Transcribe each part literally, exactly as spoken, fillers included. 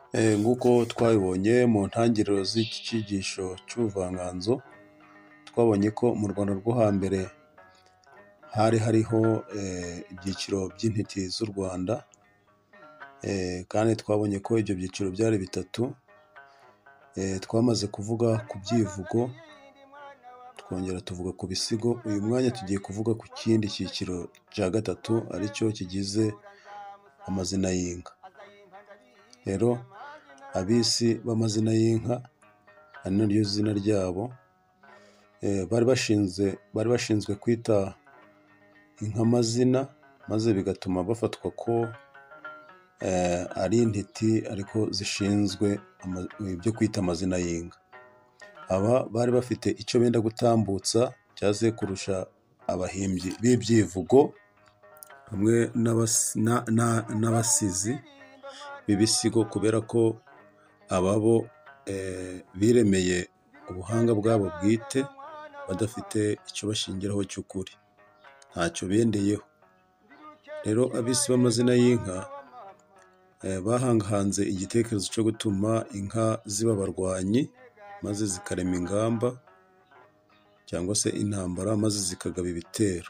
Nk'uko twabibonye mu ntangiriro z'iki cyigisho cy'ubuvanganzo, twabonye ko mu Rwanda rwo hambere hari hariho ibyiciro by'intiti z'u Rwanda, kandi twabonye ko ibyo byiciro byari bitatu. Twamaze kuvuga ku byivugo, twongera tuvuga ku bisigo. Uyu mwanya tugiye kuvuga ku kindi cyiciro cya gatatu, aricyo kigize amazina y'inka. Rero abisi b'amazina y'inka, ari naryo zina ryabo, bari bashinzwe bari bashinzwe kwita inka amazina, maze bigatuma bafatwa ko ari intiti ariko zishinzwe ibyo kwita amazina y'inka. Aba bari bafite icyo benda gutambutsa cyaze kurusha abahimbyi b'ibyivugo hamwe n'abasizi b'ibisigo, kubera ko ababo biremeye ubuhanga bwabo bwite, badafite icyo bashingiraho cy'ukuri, ntacyo bendeyeho. Rero abisi b'amazina y'inka bahangahanze igitekerezo cyo gutuma inka ziba abarwanyi, maze zikarema ingamba cyangwa se intambara, maze zikagaba ibitero,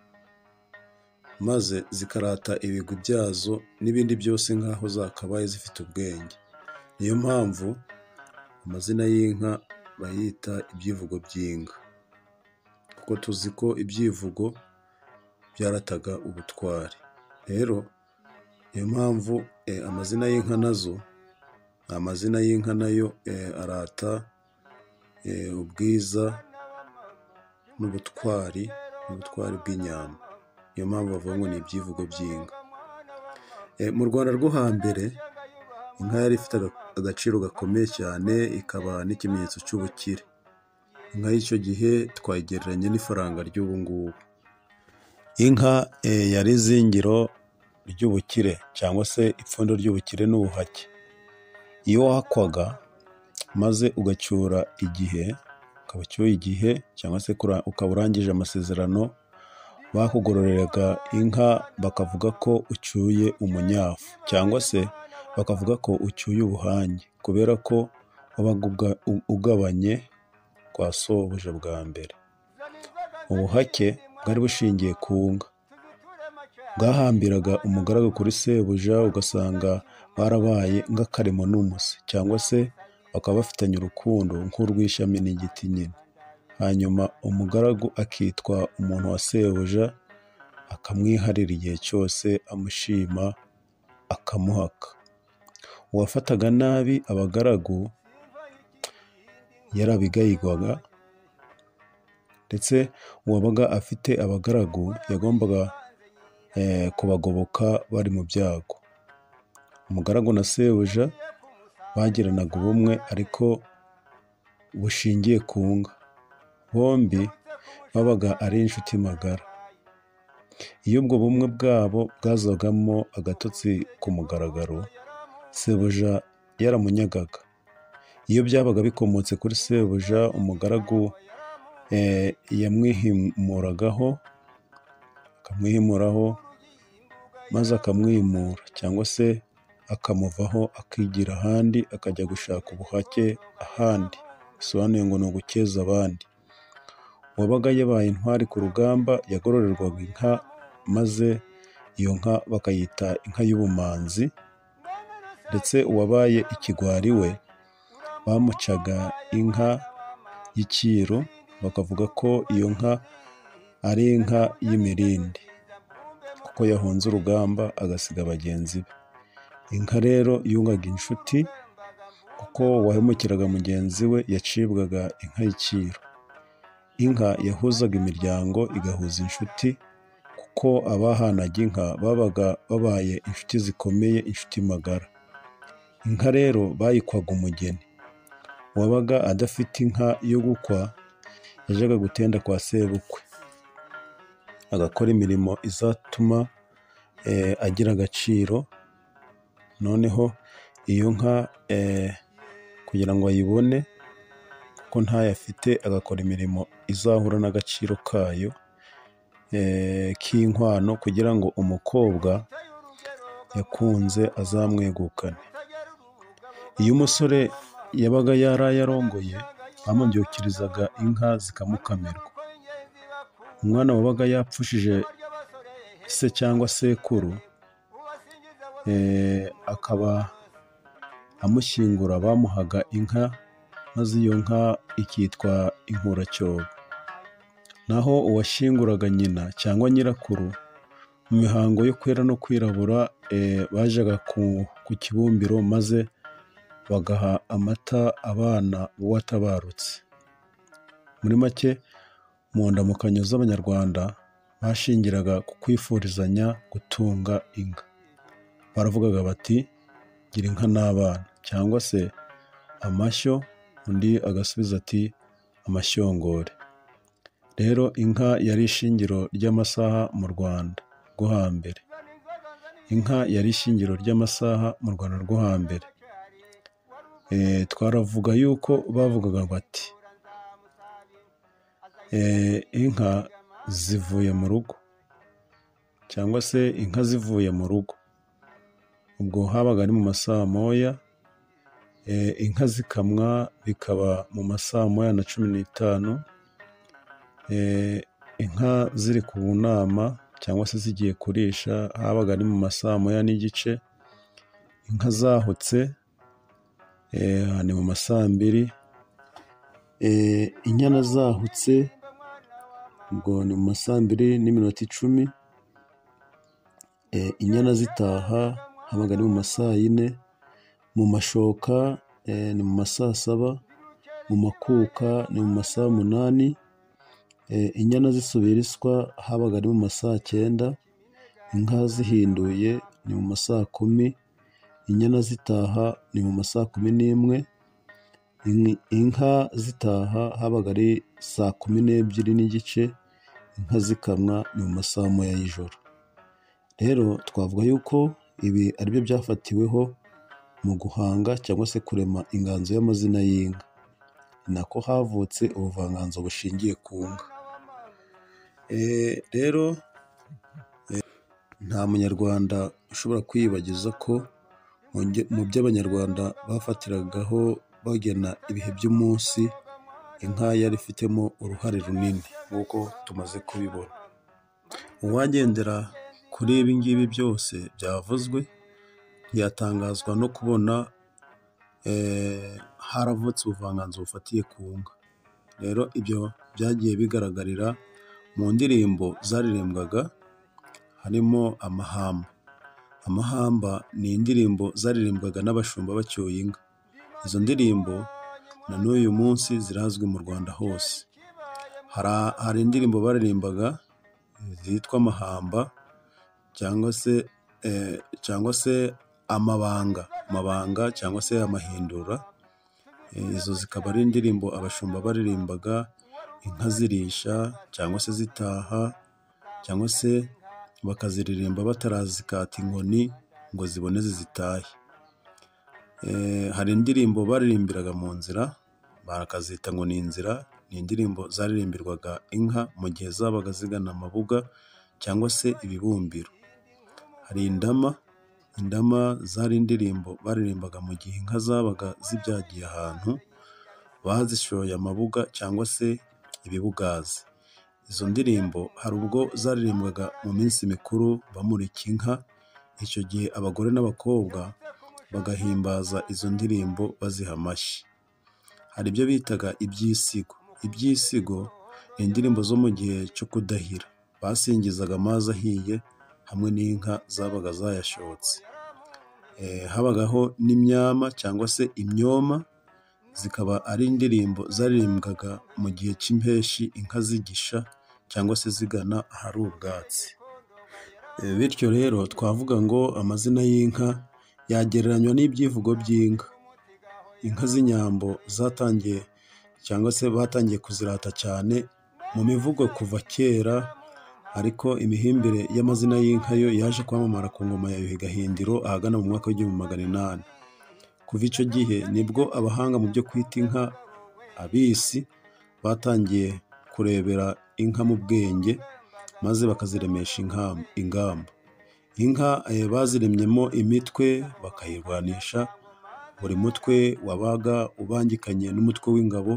maze zikarata ibigwi byazo n'ibindi byose nk'aho zakabaye zifite ubwenge. Niyo mpamvu amazina y'inka bayita ibyivugo by'inka, kuko tuzi ko ibyivugo byarataga ubutwari. Rero niyo mpamvu amazina y'inka nazo, amazina y'inka nayo arata ubwiza n'ubutwari n'ubutwari bw'inyambo. Niyo mpamvu bavuga ngo ni ibyivugo by'inka. Mu Rwanda rwo hambere, inka yari ifite agaciro gakomeye cyane, ikaba n'ikimenyetso cy'ubukire. Inka y'icyo gihe twayigereranya n'ifaranga ry'ubu ngubu. Inka yari izingiro ry'ubukire cyangwa se ipfundo ry'ubukire n'ubuhake. Iyo wahakwaga maze ugacyura igihe, ukaba ucyuye igihe cyangwa se ukaba urangije amasezerano, bakugororeraga inka bakavuga ko ucyuye umunyafu, cyangwa se bakavuga ko ucyuye ubuhange, kubera ko wabaga ugabanye kwa sobuja bwa mbere. Ubuhake bwari bushingiye ku nka. Bwahambiraga umugaragu kuri sebuja, ugasanga barabaye nk'akaremo n'umusi, cyangwa se bakaba bafitanye urukundo nk'urw'ishami n'igiti nyine. Hanyuma umugaragu akitwa umuntu wa sebuja, akamwiharira igihe cyose, amushima, akamuhaka. Uwafataga nabi abagaragu yarabigayigwaga, ndetse uwabaga afite abagaragu yagombaga kubagoboka bari mu byago. Umugaragu na sebuja bagiranaga ubumwe ariko bushingiye ku nka. Bombi babaga ari inshuti magara. Iyo ubwo bumwe bwabo bwazagamo agatotsi ku mugaragaro, sebuja yaramunyagaga. Iyo byabaga bikomotse kuri sebuja, umugaragu yamwihimuragaho, akamwihimuraho maze akamwimura, cyangwa se akamuvaho akigira ahandi, akajya gushaka ubuhake ahandi. Bisobanuye ngo ni ugukeza abandi. Uwabaga yabaye intwari ku rugamba yagororerwaga inka, maze iyo nka bakayita inka y'ubumanzi, ndetse uwabaye ikigwari we bamucaga inka y'icyiru, bakavuga ko iyo nka ari inka y'imirindi, kuko yahunze urugamba agasiga bagenzi be. Inka rero yungaga inshuti, kuko uwahemukiraga mugenzi we yacibwaga inka y'icyiru. Inka yahuzaga imiryango, igahuza inshuti, kuko abahanaga inka babaga babaye inshuti zikomeye, inshuti magara. Inka rero bayikwaga umugeni. Uwabaga adafite inka yo gukwa yajyaga gutenda kwa sebukwe, agakora imirimo izatuma agira agaciro. Noneho iyo nka kugira ngo ayibone, kuko ntayo afite, agakora imirimo izahura n'agaciro kayo k'inkwano, kugira ngo umukobwa yakunze azamwegukane. Iyo umusore yabaga yaraye arongoye bamubyukirizaga inka zikamukamirwa. Umwana wabaga yapfushije se cyangwa sekuru akaba amushyingura bamuhaga inka, maze iyo nka ikitwa inkuracyobo. Naho uwashyinguraga nyina cyangwa nyirakuru mu mihango yo kwera no kwirabura bajaga ku kibumbiro maze bagaha amata abana b'uwatabarutse. Muri make mu ndamukanyo z'Abanyarwanda bashingiraga ku kwifurizanya gutunga inka. Baravugaga bati gira inka n'abana, cyangwa se amashyo, undi agasubiza ati amashyongore. Rero inka yari ishingiro ry'amasaha mu Rwanda rwo hambere. Inka yari ishingiro ry'amasaha mu Rwanda rwo hambere. Twaravuga yuko bavugaga bati inka zivuye mu rugo, cyangwa se inka zivuye mu rugo. Ubwo habaga ari mu masaha moya, inka zikamwa bikaba mu masaha moya na cumi n'itanu. Inka ziri ku nama cyangwa se zigiye kurisha habaga ari mu masaha moya n'igice. Inka zahutse ni mu masaha mbiri. Inyana zahutse ubwo ni mu masaha mbiri n'iminota icumi. Inyana zitaha habaga ari mu masaha yine. Mu mashoka ni mu masaha saba. Mu makuka ni mu masaha munani. Inyana zisubira iswa habaga ari mu masaha cyenda. Inka zihinduye ni mu masaha kumi. Inyana zitaha ni mu masaha kumi n'imwe. Inka zitaha habaga ari saa kumi n'ebyiri n'igice. Inka zikamwa ni mu masaha moya y'ijoro. Rero twavuga yuko ibi ari byo byafatiweho mu guhanga cyangwa se kurema inganzo y'amazina y'inka. Ni nako havutse ubuvanganzo bushingiye ku nka. Rero nta munyarwanda ushobora kwiyibagiza ko mu byo Abanyarwanda bafatiragaho bagena ibihe by'umunsi, inka yari ifitemo uruhare runini nk'uko tumaze kubibona. Uwagendera kuri ibi ngibi byose byavuzwe ntiyatangazwa no kubona haravutse ubuvanganzo bufatiye ku nka. Rero ibyo byagiye bigaragarira mu ndirimbo zaririmbwaga, harimo amahamba. Amahamba ni indirimbo zaririmbwaga n'abashumba bacyoye inka. Izo ndirimbo na n'uyu munsi zirazwi mu Rwanda hose. Hari indirimbo baririmbaga zitwa amahamba cyangwa se cyangwa se amabanga amabanga cyangwa se amahindura. Izo zikaba ari indirimbo abashumba baririmbaga inka zirisha cyangwa se zitaha, cyangwa se bakaziririmba batarazikata inkoni ngo ziboneze zitahe. Hari indirimbo baririmbiraga mu nzira bakazita ngo ni inzira. Ni indirimbo zaririmbirwaga inka mu gihe zabaga zigana amabuga cyangwa se ibibumbiro. Hari indama. Indama zari indirimbo baririmbaga mu gihe inka zabaga zibyagiye ahantu bazishoye amabuga cyangwa se ibibugazi. Izo ndirimbo hari ubwo zaririmbwaga mu minsi mikuru bamurika inka. Icyo gihe abagore n'abakobwa bagahimbaza izo ndirimbo baziha amashyi. Hari ibyo bitaga ibyisigo. Ibyisigo ni indirimbo zo mu gihe cyo kudahira. Basingizaga amazi ahiye hamwe n'inka zabaga zayashotse. Habagaho n'imyama cyangwa se imyoma. Zikaba ari indirimbo zaririmbwaga mu gihe cy'impeshi inka zigisha cyangwa se zigana ahari ubwatsi. Bityo rero twavuga ngo amazina y'inka yagereranywa n'ibyivugo by'inka. Inka z'inyambo zatangiye cyangwa se batangiye kuzirata cyane mu mivugo kuva kera, ariko imihimbire y'amazina y'inka yo yaje kwamamara ku ngoma ya Yuhi Gahindiro ahagana mu mwaka w'igihumbi magana inani. Kuva icyo gihe nibwo abahanga mu byo kwita inka abisi batangiye kurebera inka mu bwenge maze bakaziremesha ingamba. Inka baziremyemo imitwe bakayirwanisha buri mutwe wabaga ubangikanye n'umutwe w'ingabo,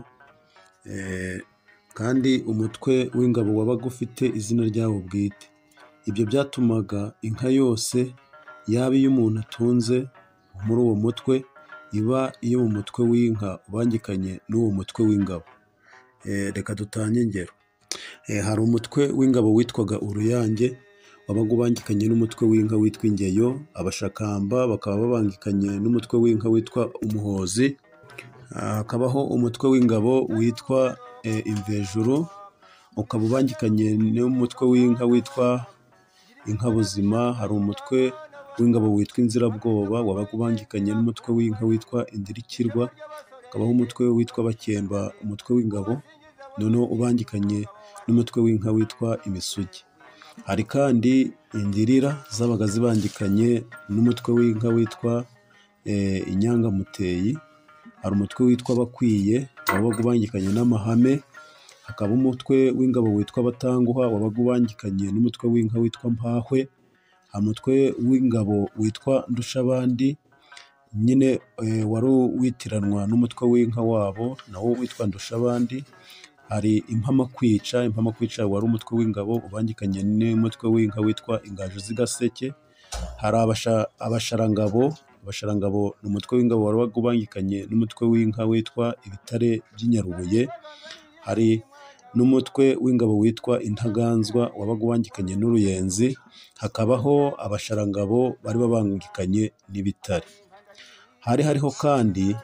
kandi umutwe w'ingabo wabaga ufite izina ryawo bwite. Ibyo byatumaga inka yose yaba iy'umuntu atunze muri uwo mutwe iba iyo mu mutwe w'inka ubangikanye n'uwo mutwe w'ingabo. Reka dutange ingero. Hari umutwe w'ingabo witwaga uruyange wabaga ubangikanye n'umutwe w'inka witwa ingeyo. Abashakamba bakaba babangikanye n'umutwe w'inka witwa umuhozi. Hakabaho umutwe w'ingabo witwa imvejuru, ukaba ubangikanye n'umutwe w'inka witwa inka buzima. Hari umutwe w'ingabo witwa inzirabwoba wabaga ubangikanye n'umutwe w'inka witwa indirikirwa. Hakabaho umutwe witwa bakemba, umutwe w'ingabo noneho ubangikanye n'umutwe w'inka witwa imisugi. Hari kandi indirira zabaga zibangikanye n'umutwe w'inka witwa inyangamuteyi. Hari umutwe witwa bakwiye wabaga ubangikanye n'amahame. Hakaba umutwe w'ingabo witwa abatanguha wabaga ubangikanye n'umutwe w'inka witwa mpahwe. Hari umutwe w'ingabo witwa ndushabandi nyine wari witiranwa n'umutwe w'inka wabo nawo witwa ndushabandi. Hari impama-kwica. Impama-kwica wari umutwe w'ingabo ubangikanye n'umutwe w'inka witwa ingaju z'igaseke. Hari abasharangabo. Abasharangabo ni umutwe w'ingabo wabaga ubangikanye n'umutwe w'inka witwa ibitare by'inyarubuye. Hari n'umutwe w'ingabo witwa intaganzwa wabaga ubangikanye n'uruyenzi. Hakabaho abasharangabo bari babangikanye n'ibitare. Hari hariho kandi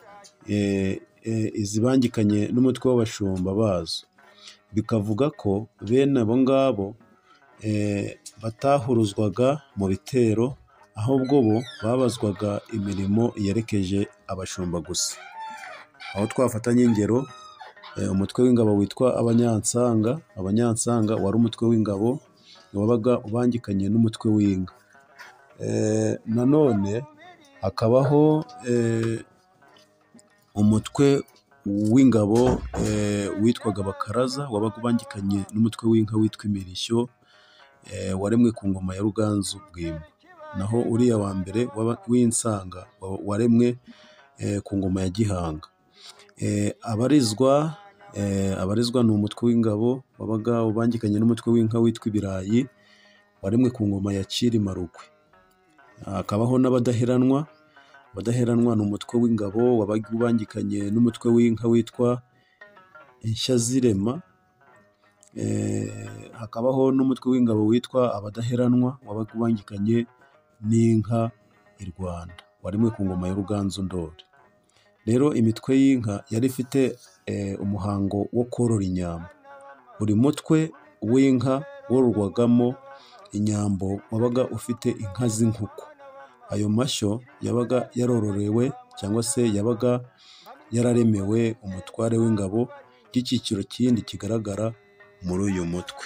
izibangikanye n'umutwe w'abashumba bazo. Bikavuga ko bene abo ngabo batahuruzwaga mu bitero, ahubwo bo babazwaga imirimo yerekeje abashumba gusa. Aho twafatanye ingero, umutwe w'ingabo witwa abanyansanga. Abanyansanga wari umutwe w'ingabo wabaga ubangikanye n'umutwe w'inka. Nanone hakabaho umutwe w'ingabo witwaga bakaraza wabaga ubangikanye n'umutwe w'inka witwa imirishyo, waremwe ku ngoma ya Ruganzu Bwimba. Naho uriya wa mbere w'insanga waremwe ku ngoma ya Gihanga. Abarizwa abarizwa ni umutwe w'ingabo wabaga ubangikanye n'umutwe w'inka witwa ibirayi, waremwe ku ngoma ya Cyilima Rugwe. Hakabaho n'abadaheranwa. Abadaheranwa ni umutwe w'ingabo wabaga ubangikanye n'umutwe w'inka witwa Inshyazirema. Hakabaho n'umutwe w'ingabo witwa abadaheranwa wabaga ubangikanye n'inka i Rwanda, waremwe ku ngoma ya Ruganzu Ndori. Rero imitwe y'inka yari ifite umuhango wo korora inyambo. Buri mutwe w'inka wororwagamo inyambo wabaga ufite inka z'inkuku. Ayo mashyo yabaga yarororewe cyangwa se yabaga yararemewe umutware w'ingabo by'icyiciro kindi kigaragara muri uyu mutwe.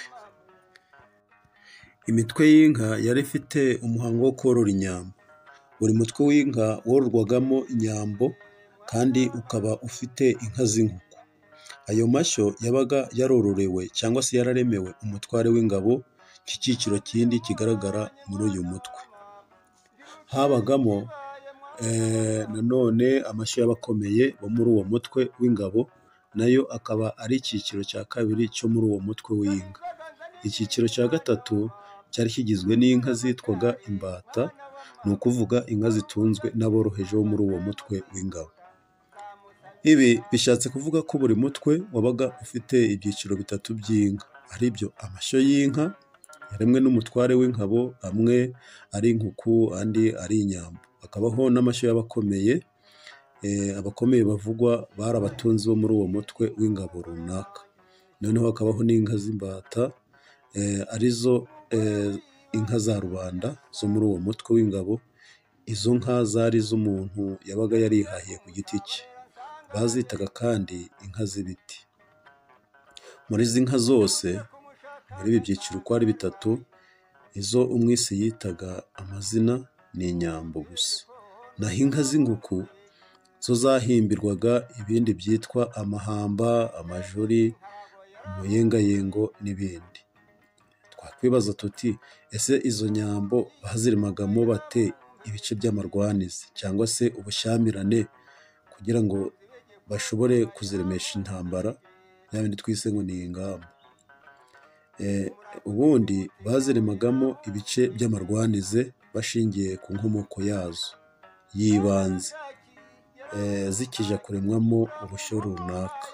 Imitwe y'inka yari ifite umuhango wo korora inyambo. Buri mutwe w'inka wororwagamo inyambo kandi ukaba ufite inka z'inkuku. Ayo mashyo yabaga yarororewe cyangwa se yararemewe umutware w'ingabo cy'icyiciro kindi kigaragara muri uyu mutwe. Habagamo nanone amashyo y'abakomeye bo muri uwo mutwe w'ingabo, nayo akaba ari icyiciro cya kabiri cyo muri uwo mutwe w'inka. Icyiciro cya gatatu cyari kigizwe n'inka zitwaga imbata, ni ukuvuga inka zitunzwe n'aboroheje bo muri uwo mutwe w'ingabo. Ibi bishatse kuvuga ko buri mutwe wabaga ufite ibyiciro bitatu by'inka, ari byo amashyo y'inka yaremwe n'umutware w'ingabo, amwe ari inkuku andi ari inyambo. Hakabaho n'amashyo y'abakomeye. Abakomeye bavugwa bari abatunzi bo muri uwo mutwe w'ingabo runaka. Noneho hakabaho n'inka z'imbata arizo inka za rubanda zo muri uwo mutwe w'ingabo. Izo nka zari iz'umuntu yabaga yarihahiye ku giti cye, bazitaga kandi inka z'ibiti. Muri izi nka zose, muri ibi byiciro uko ari bitatu, izo umwisi yitaga amazina ni inyambo gusa. Naho inka z'inkuku zo zahimbirwaga ibindi byitwa amahamba, amajuri, umuyengayengo n'ibindi. Twakwibaza tuti ese izo nyambo bazirimagamo bate ibice by'amarwanizi cyangwa se ubushyamirane kugira ngo bashobore kuziremesha intambara, ya bindi twise ngo ni ingamba. Eh, ubundi baziremagamo ibice by'amarwanize bashingiye ku nkomoko yazo y'ibanze, eh, zikija kuremwamo ubushyo runaka.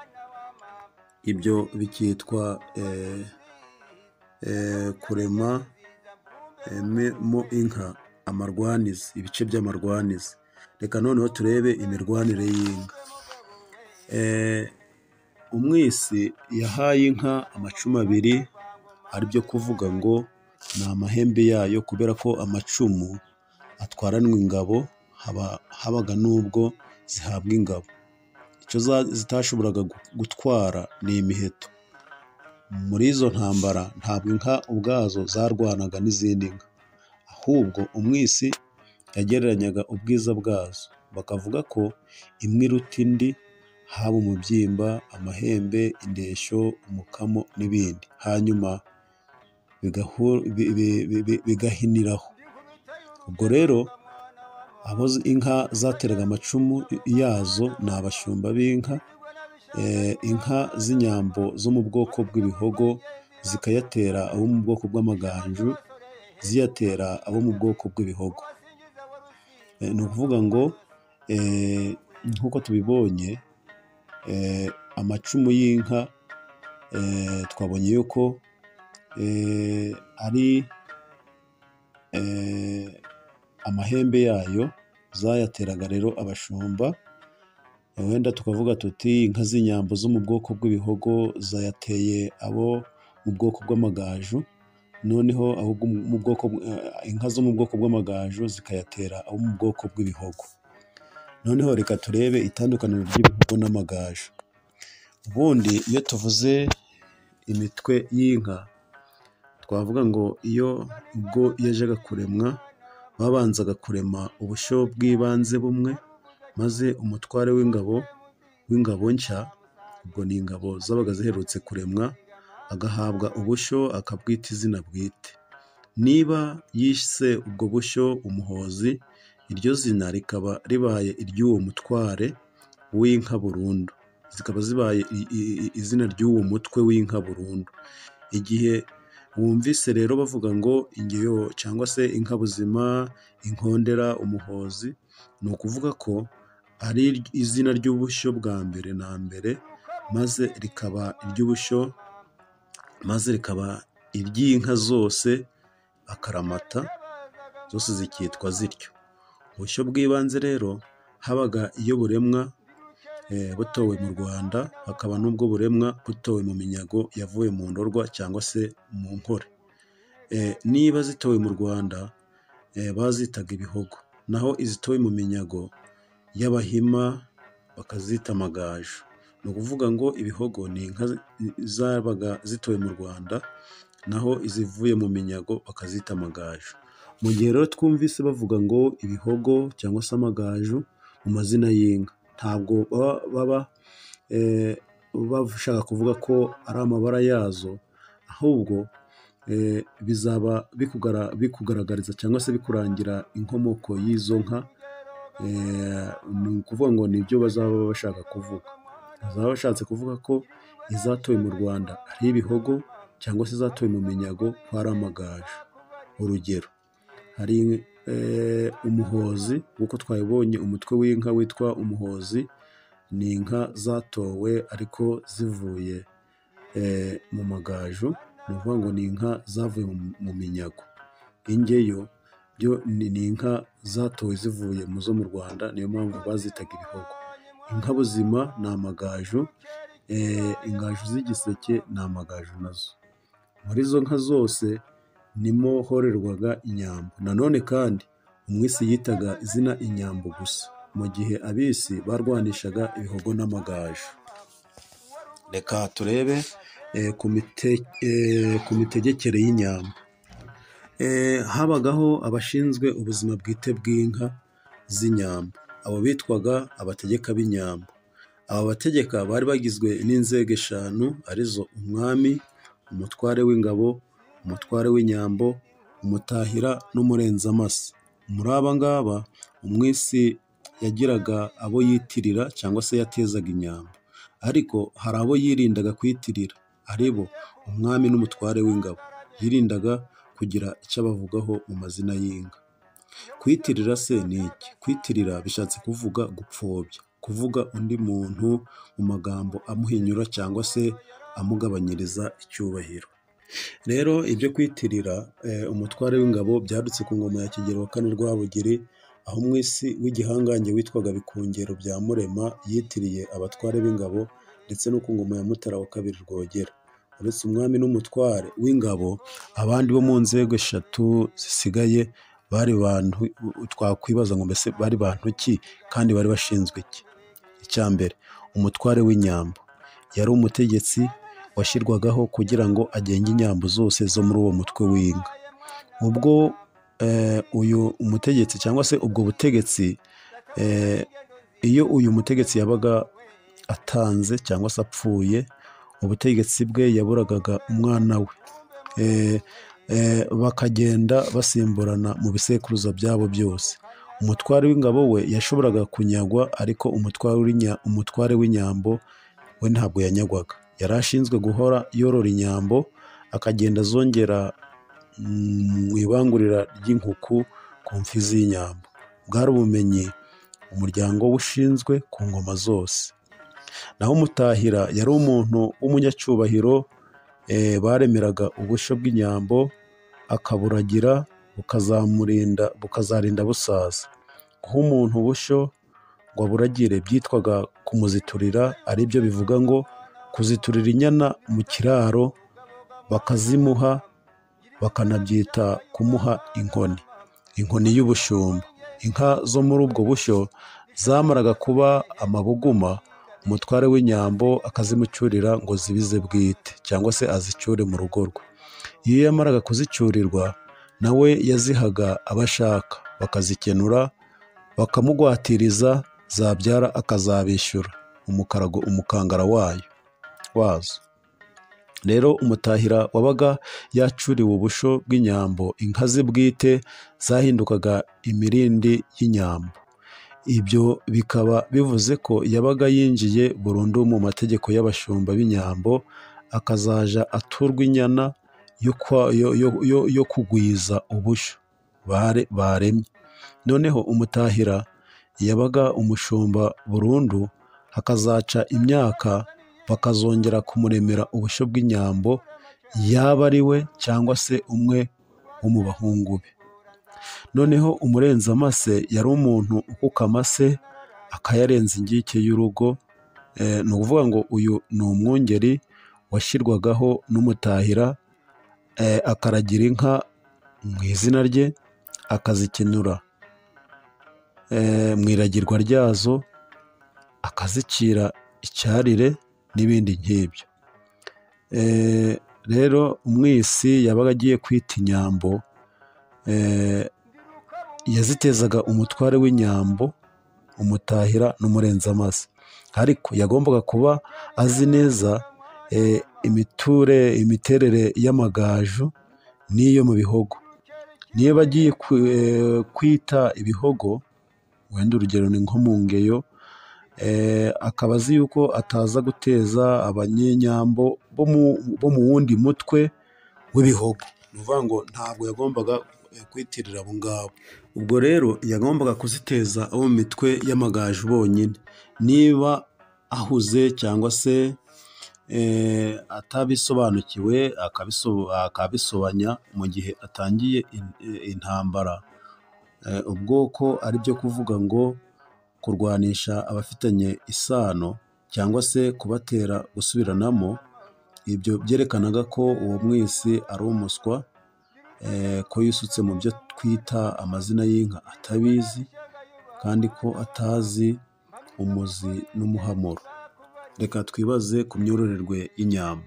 Ibyo bikitwa eh, eh, kurema eh, me- mo inka amarwanize, ibice by'amarwanize. Reka noneho turebe imirwanire y'inka. Eh, umwisi yahaye inka amacumu abiri, ari byo kuvuga ngo ni amahembe yayo, kubera ko amacumu atwaranwa ingabo, haba habaga n'ubwo zihabwa ingabo. Icyo za- zitashoboraga gu- gutwara ni imiheto. Muri izo ntambara ntabwo inka ubwazo zarwanaga n'izindi nka, ahubwo umwisi yagereranyaga ubwiza bwazo, bakavuga ko imwe iruta indi, haba umubyimba, amahembe, indeshyo, umukamo n'ibindi. Hanyuma bigahu- bi- bi- bi- bi- bigahiniraho. Ubwo rero abo zi- inka zateraga amacumu yazo ni abashumba b'inka. Eh, inka z'inyambo zo mu bwoko bw'ibihogo zikayatera abo mu bwoko bw'amagaju, ziyatera abo mu bwoko bw'ibihogo. Eh, ni ukuvuga ngo eh, nk'uko tubibonye, eh, amacumu y'inka eh, twabonye yuko eh, ari eh, amahembe yayo zayateraga rero abashumba. Wenda tukavuga tuti inka z'inyambo zo mu bwoko bw'ibihogo zayateye abo mu bwoko bw'amagaju, noneho abo bwo- mu bwoko bw- eh, inka zo mu bwoko bw'amagaju zikayatera abo mu bwoko bw'ibihogo. Noneho reka turebe itandukaniro ry'ibihogo n'amagaju. Ubundi iyo tuvuze imitwe y'inka, twavuga ngo iyo ubwo yajaga kuremwa, babanzaga kurema ubushyo bw'ibanze bumwe, maze umutware w'ingabo w'ingabo nshya, ubwo ni ingabo zabaga ziherutse kuremwa, agahabwa ubushyo akabwita izina bwite. Niba yise ubwo bushyo umuhozi, iryo zina rikaba ribaye iry'uwo mutware w'inka burundu, zikaba zibaye i- i- i- izina ry'uwo mutwe w'inka burundu. Igihe wumvise rero bavuga ngo ingeyo cyangwa se inka buzima, inkondera, umuhozi, ni ukuvuga ko ari iry- izina ry'ubushyo bwa mbere na mbere, maze rikaba iry'ubushyo, maze rikaba iry'inka zose akaramata, zose zikitwa zityo. Ubushyo bw'ibanze rero habaga iyo buremwa eh, butowe mu Rwanda, hakaba n'ubwo buremwa butowe mu minyago yavuye mu ndorwa cyangwa se mu nkore. Eh, niba zitowe mu Rwanda eh, bazitaga ibihogo, naho izitowe mu minyago y'Abahima bakazita amagaju. Ni ukuvuga ngo ibihogo ni inka zi- zabaga zitowe mu Rwanda, naho izivuye mu minyago bakazita amagaju. Mu gihe rero twumvise bavuga ngo ibihogo cyangwa se amagaju mu mazina y'inka, ntabwo baba baba eh, bashaka kuvuga ko ari amabara yazo, ahubwo eh, bizaba bikugara, bikugaragariza cyangwa se bikurangira inkomoko y'izo nka. Eh, ni ukuvuga ngo nibyo bazaba bashaka kuvuga. Bazaba bashatse kuvuga ko izatowe mu Rwanda ari ibihogo, cyangwa se izatowe mu minyago ko ari amagaju. Urugero, hari eh, umuhozi, nk'uko twabibonye, umutwe w'inka witwa umuhozi, ni inka zatowe ariko zivuye eh, mu magaju, ni ukuvuga ngo ni inka zavuye mu- mu minyago. Ingeyo byo ni ni inka zatowe zivuye mu zo mu Rwanda, niyo mpamvu bazitaga ibihogo. Inka buzima ni amagaju, eh, ingaju z'igiseke ni amagaju nazo. Muri izo nka zose nimo horerwaga inyambo. Nanone kandi umwisi yitaga izina inyambo gusa, mu gihe abisi barwanishaga ibihogo n'amagaju. Reka turebe eh, ku mite- eh, ku mitegekere y'inyambo. Eh, habagaho abashinzwe ubuzima bwite bw'inka z'inyambo, abo bitwaga abategeka b'inyambo. Aba bategeka bari bagizwe n'inzego eshanu, arizo umwami, umutware w'ingabo, umutware w'inyambo, umutahira n'umurenzamasi. Muri aba ngaba umwisi yagiraga abo yitirira cyangwa se yatezaga inyambo, ariko hari abo yirindaga kwitirira ari bo umwami n'umutware w'ingabo. Yirindaga kugira icyo abavugaho mu mazina y'inka. Kwitirira se ni iki? Kwitirira bishatse kuvuga gupfobya, kuvuga undi muntu mu magambo amuhinyura cyangwa se amugabanyiriza icyubahiro. Rero ibyo kwitirira umutware w'ingabo byadutse ku ngoma ya Kigeli wa kane Rwabugiri, aho umwisi w'igihangange witwaga Bikungero bya Murema yitiriye abatware b'ingabo, ndetse no ku ngoma ya Mutara wa kabiri Rwogera. Uretse umwami n'umutware w'ingabo, abandi bo mu nzego eshatu zisigaye bari bantu twakwibaza ngo mbese bari bantu ki kandi bari bashinzwe iki? Icya mbere, umutware w'inyambo yari umutegetsi washyirwagaho kugira ngo agenge inyambo zose zo muri uwo mutwe w'inka. Ubwo uyu umutegetsi cyangwa se ubwo butegetsi, iyo uyu mutegetsi yabaga atanze cyangwa se apfuye, ubutegetsi bwe yaburagaga umwana we, bakagenda basimburana mu bisekuruza byabo byose. Umutware w'ingabo we yashoboraga kunyagwa, ariko umutware w'inyambo we ntabwo yanyagwaga. Yari ashinzwe guhora yorora inyambo, akagenda azongera mu ibangurira ry'inkuku ku mfizi y'inyambo. Bwari ubumenyi umuryango we ushinzwe ku ngoma zose. Naho umutahira yari umuntu w'umunyacyubahiro, baremeraga ubushyo bw'inyambo, akaburagira bukazamurinda bukazarinda busaza. Guha umuntu ubushyo ngo aburagire byitwaga kumuziturira, ari byo bivuga ngo kuziturira inyana mu kiraro, bakazimuha, bakanabyita kumuha inkoni, inkoni y'ubushumba. Inka zo muri ubwo bushyo zamaraga kuba amabuguma, umutware w'inyambo akazimucyurira ngo zibize bwite cyangwa se azicyure mu rugo rwe. Iyo yamaraga kuzicyurirwa, nawe yazihaga abashaka, bakazikenura, bakamugwatiriza, zabyara akazabishyura umukarago umukangara wayo wazo. Rero umutahira wabaga yacuriwe ubushyo bw'inyambo, inka ze bwite zahindukaga imirindi y'inyambo. Ibyo bikaba bivuze ko yabaga yinjiye burundu mu mategeko y'abashumba b'inyambo, akazaja aturwa inyana yo kugwiza ubushyo baremye. Noneho umutahira yabaga umushumba burundu, hakazaca imyaka bakazongera kumuremera ubushyo bw'inyambo, yaba ari we cyangwa se umwe wo mu bahungu be. Noneho umurenzamase yari umuntu ukuka amase akayarenza inkike y'urugo. Ni ukuvuga ngo uyu ni umwungeri washyirwagaho n'umutahira, akaragira inka mu izina rye, akazikenura mu iragirwa ryazo, akazicira icyarire n'ibindi nk'ibyo. Rero umwisi yabaga agiye kwita inyambo, yazitezaga umutware w'inyambo, umutahira n'umurenzamase, ariko yagombaga kuba azi neza imiture imiterere y'amagaju n'iyo mu bihogo. Niba agiye kwita ibihogo, wenda urugero ni nko mu ngeyo, akaba azi yuko ataza guteza abanyenyambo bo mu wundi mutwe w'ibihogo. Ni ukuvuga ngo ntabwo yagombaga kwitirira abo ngabo. Ubwo rero yagombaga kuziteza abo mu mitwe y'amagaju bonyine. Niba ahuze cyangwa se atabisobanukiwe, akabisobanya mu gihe atangiye intambara. Ubwoko ari byo kuvuga ngo kurwanisha abafitanye isano cyangwa se kubatera gusubiranamo. Ibyo byerekanaga ko uwo mwisi ari umuswa, ko yisutse mu byo twita amazina y'inka atabizi, kandi ko atazi umuzi n'umuhamuro. Reka twibaze ku myororerwe y'inyambo.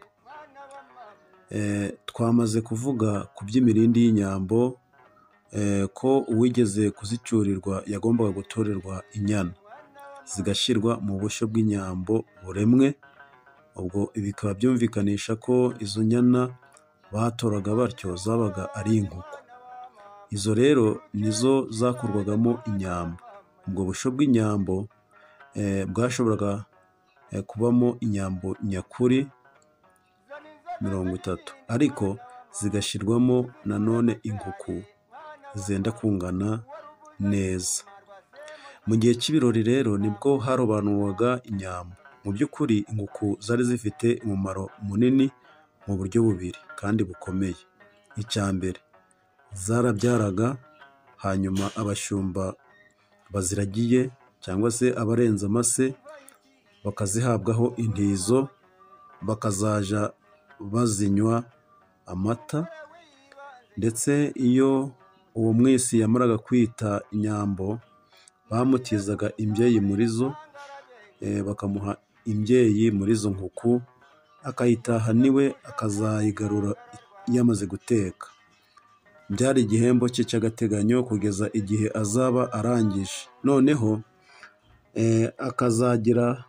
Twamaze kuvuga ku by'imirindi y'inyambo, ko uwigeze kuzicyurirwa yagombaga gutorerwa inyana zigashyirwa mu bushyo bw'inyambo buremwe. Ubwo bikaba byumvikanisha ko izo nyana batoraga batyo zabaga ari inkuku. Izo rero nizo zakurwagamo inyambo. ubwo bushyo bw'inyambo bwashoboraga kubamo inyambo nyakuri mirongo itatu, ariko zigashyirwamo nanone inkuku zenda kungana neza. Mu gihe cy'ibirori rero nibwo harobanurwaga inyambo. Mu by'ukuri inkuku zari zifite umumaro munini mu buryo bubiri kandi bukomeye. Icya mbere, zarabyaraga, hanyuma abashumba baziragiye cyangwa se abarenze amase bakazihabwaho intizo, bakazaja bazinywa amata, ndetse iyo uwo mwisi yamaraga kwita inyambo bamutizaga imbyeyi muri zo, bakamuha imbyeyi muri zo nkuku, akayitaha niwe akazayigarura yamaze guteka. Byari igihembo cye cy'agateganyo kugeza igihe azaba arangije, noneho akazagira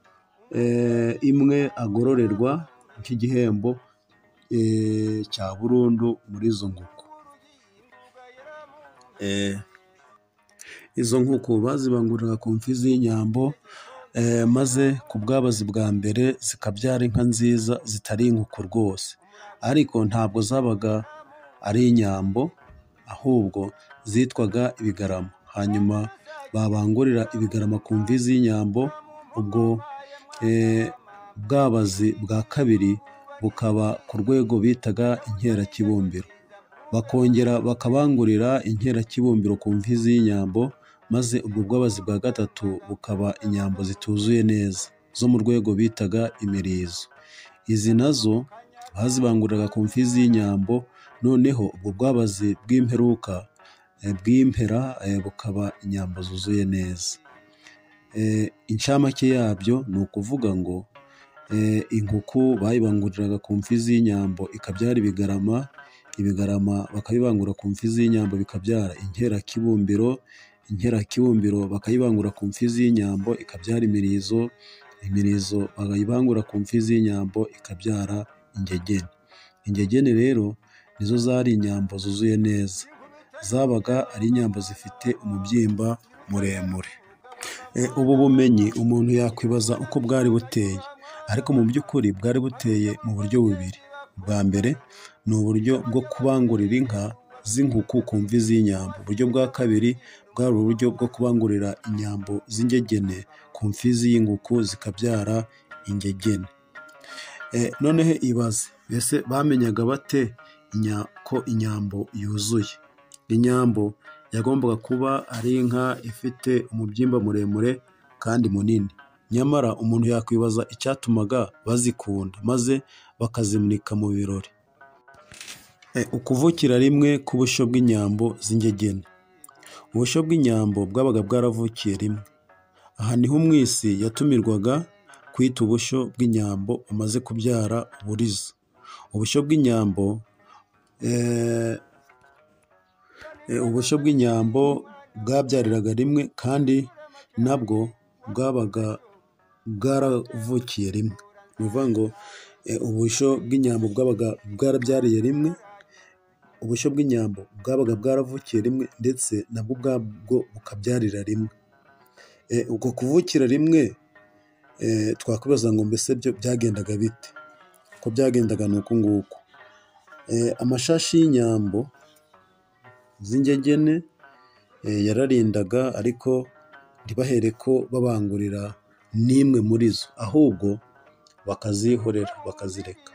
imwe agororerwa nk'igihembo cya burundu muri izo nkuku. Izo nkuku bazibanguriraga ku mfizi y'inyambo, maze ku bwabazi bwa mbere zikabyara inka nziza zitari inkuku rwose, ariko ntabwo zabaga ari inyambo, ahubwo zitwaga ibigarama. Hanyuma babangurira ibigarama ku mfizi y'inyambo, ubwo bwabazi bwa kabiri bukaba ku rwego bitaga inkerakibumbiro. Bakongera bakabangurira inkerakibumbiro ku mfizi y'inyambo, maze ubwo bwabazi bwa gatatu bukaba inyambo zituzuye neza zo mu rwego bitaga imirizo. Izi nazo bazibanguriraga ku mfizi y'inyambo, noneho ubwo bwabazi bw'imperuka bw'impera bukaba inyambo zuzuye neza. Incamake yabyo ni ukuvuga ngo inkuku bayibanguriraga ku mfizi y'inyambo ikabyara ibigarama, ibigarama bakabibangura ku mfizi y'inyambo bikabyara inkerakibumbiro, inkerakibumbiro bakayibangura ku mfizi y'inyambo ikabyara imirizo, imirizo bakayibangura ku mfizi y'inyambo ikabyara ingegene. Ingegene rero nizo zari inyambo zuzuye neza, zabaga ari inyambo zifite umubyimba muremure. Ubu bumenyi umuntu yakwibaza uko bwari buteye, ariko mu by'ukuri bwari buteye mu buryo bubiri. Bwa mbere ni uburyo bwo kubangurira inka z'inkuku ku mfizi y'inyambo. Uburyo bwa kabiri bwari uburyo bwo kubangurira inyambo z'ingegene ku mfizi y'inkuku zikabyara ingegene. Noneho ibaze, ese bamenyaga bate ko inyambo yuzuye? Inyambo yagombaga kuba ari inka ifite umubyimba muremure kandi munini. Nyamara umuntu yakwibaza icyatumaga bazikunda maze bakazimunika mu birori. Ukuvukira rimwe k'ubushyo bw'inyambo z'ingegene. Ubushyo bw'inyambo bwabaga bwaravukiye rimwe. Aha niho umwisi yatumirwaga kwita ubushyo bw'inyambo umaze kubyara uburiza. Ubushyo bw'inyambo ubushyo bw'inyambo bwabyariraga rimwe kandi nabwo bwabaga bwaravukiye rimwe. Ni ukuvuga ngo ubushyo bw'inyambo bwabaga bwarabyariye rimwe, ubushyo bw'inyambo bwabaga bwaravukiye rimwe, ndetse nabwo ubwabwo bukabyarira rimwe. Ubwo kuvukira rimwe twakwibaza ngo mbese byo byagendaga bite? Uko byagendaga ni uku nguku. Amashashi y'inyambo z'ingegene yararindaga, ariko ntibahere ko babangurira n'imwe muri zo, ahubwo bakazihorera bakazireka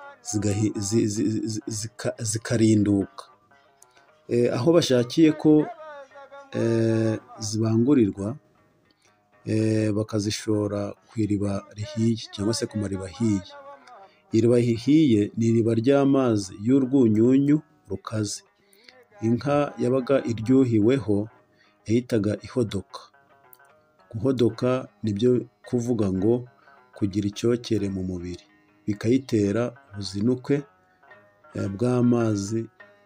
zikarinduka. Aho bashakiye ko zibangurirwa bakazishora ku iriba rihiye cyangwa se ku mariba ahiye. Iriba rihiye ni iriba ry'amazi y'urwunyunyu rukaze. Inka yabaga iryohiweho yahitaga ihodoka. Guhodoka nibyo kuvuga ngo kugira icyokere mu mubiri, bikayitera ubuzinukwe bw'amazi